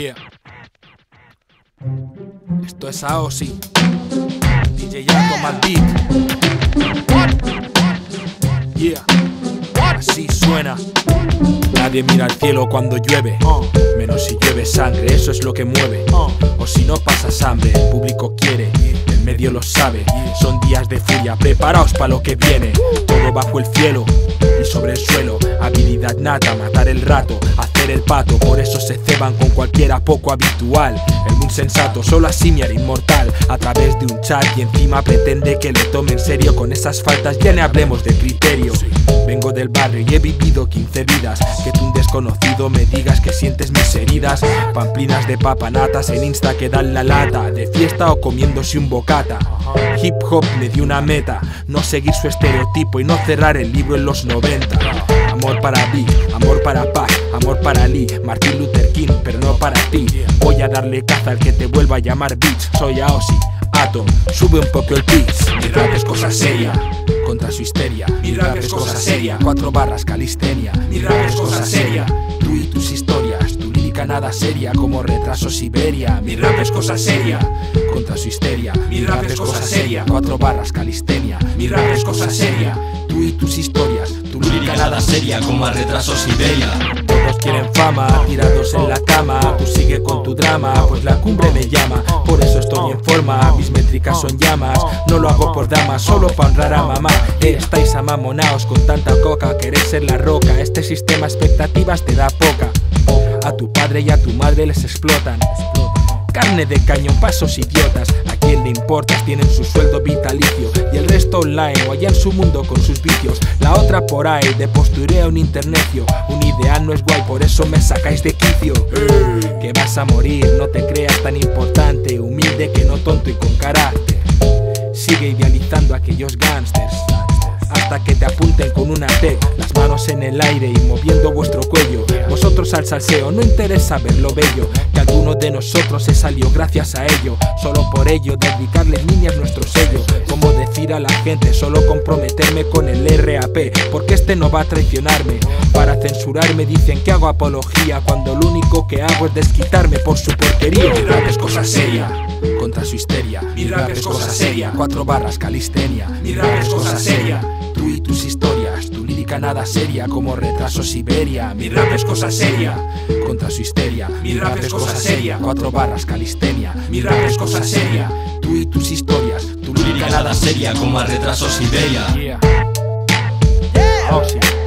Yeah. Esto es Aosi, DJ Yato Maldit. Yeah. Así suena. Nadie mira al cielo cuando llueve, menos si llueve sangre, eso es lo que mueve. O si no pasas hambre, el público quiere, el medio lo sabe. Son días de furia, preparaos para lo que viene. Todo bajo el cielo y sobre el suelo. Habilidad nata, matar el rato, hacer el pato. Por eso se ceban con cualquiera poco habitual. El muy sensato, solo así me haré inmortal. A través de un chat y encima pretende que le tome en serio. Con esas faltas ya no hablemos de criterio. Vengo del barrio y he vivido 15 vidas. Que tú un desconocido me digas que sientes mis heridas. Pamplinas de papanatas en Insta que dan la lata. De fiesta o comiéndose un bocata. Hip hop me dio una meta, no seguir su estereotipo y no cerrar el libro en los 90. Amor para Big, amor para Pac, amor para Lee, Martin Luther King, pero no para ti. Voy a darle caza al que te vuelva a llamar bitch. Soy Aosi, Atom, sube un poco el pitch. Mi rap es cosa seria, contra su histeria. Mi rap es cosa seria, 4 barras calistenia. Mi rap es cosa seria, tú y tus historias. Tu lírica nada seria como Retraso Siberia. Mi rap es cosa seria, contra su histeria. Mi rap es cosa seria, 4 barras calistenia. Mi rap es cosa seria, tú y tus historias. Tu lírica nada seria como Retraso Siberia. Todos quieren fama, tirados en la cama. Tú sigue con tu drama, pues la cumbre me llama. Por eso estoy en forma, mis métricas son llamas. No lo hago por damas, solo pa' honrar a mamá. Estáis amamonaos con tanta coca, queréis ser la roca. Este sistema expectativas te da poca. A tu padre y a tu madre les explotan. Carne de cañón pa' esos idiotas. A quién le importas, tienen su sueldo vitalicio. Y el resto online o allá en su mundo con sus vicios. La otra por ahí, de postureo un internecio. Un ideal no es guay, por eso me sacáis de quicio. Que vas a morir, no te creas tan importante. Humilde que no tonto y con carácter. Sigue idealizando a aquellos gángsters hasta que te apunten con una T, las manos en el aire y moviendo vuestro cuello. Vosotros al salseo, no interesa ver lo bello, que alguno de nosotros se salió gracias a ello. Solo por ello dedicarles líneas nuestro sello. Como decir a la gente, solo comprometerme con el RAP, porque este no va a traicionarme. Para censurarme dicen que hago apología, cuando lo único que hago es desquitarme por su porquería. Mi rap es cosa seria, contra su histeria. Mi rap es cosa seria, 4 barras calistenia. Mi rap es cosa seria, tú y tus historias. Tu lírica nada seria como Retraso Siberia. Mi rap es cosa seria, contra su histeria. Mi rap es cosa seria, 4 barras calistenia. Mi rap es cosa seria, tú y tus historias. Tu lírica nada seria como Retraso Siberia. Yeah. Oh, sí.